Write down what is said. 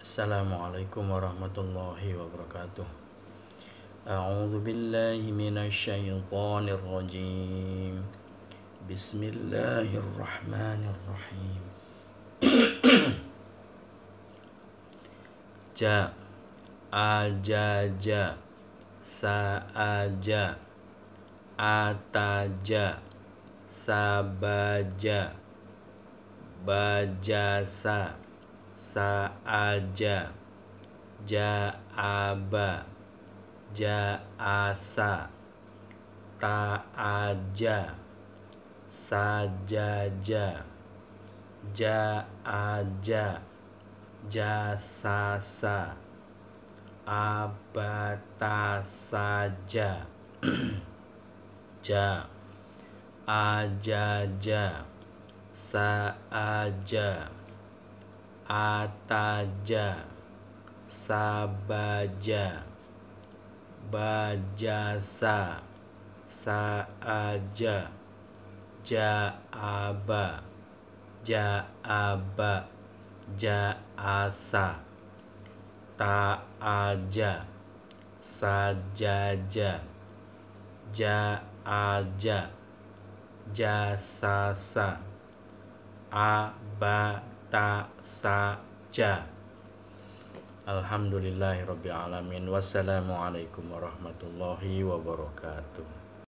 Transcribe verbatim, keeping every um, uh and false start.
Assalamualaikum warahmatullahi wabarakatuh. A'udzu billahi minasyaitonir rajim. Bismillahirrahmanirrahim. Ja, ajaja, saaja, ataja, sabaja, bajasa, saaja, jaaba, jaasa, taaja, sajaja, jaaja, jasasa, abatasaja, ja, ajaja, saaja, ataja, sabaja, bajasa, saaja, jaaba, jaaba, jaasa, taaja, sajaja, jaaja, jasasa, abatasaja. Alhamdulillahirabbil alamin. Wassalamualaikum warahmatullahi wabarakatuh.